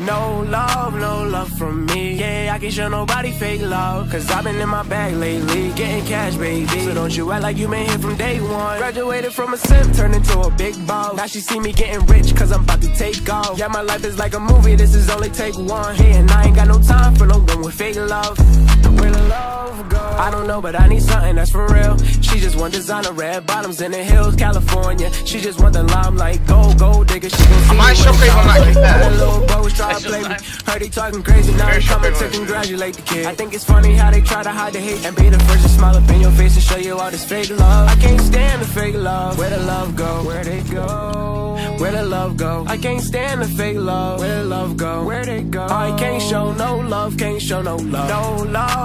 No love from me. Yeah, I can't show nobody fake love, cause I've been in my bag lately, getting cash, baby. So don't you act like you been here from day one. Graduated from a simp, turned into a big boss. Now she see me getting rich, cause I'm about to take off. Yeah, my life is like a movie, this is only take one. Yeah, and I ain't got no time for no one with fake love. Where the love go? I don't know, but I need something that's for real. She just want designer, red bottoms in the hills, California. She just want the limelight, gold digger. She gon' see me with that little bro try to play me. Heard he talking crazy, now he coming to congratulate the kid. I think it's funny how they try to hide the hate and be the first to smile up in your face and show you all this fake love. I can't stand the fake love. Where the love go? Where'd it go? Where the love go? I can't stand the fake love. Where the love go? Where'd it go? I can't show no love, can't show no love. No love.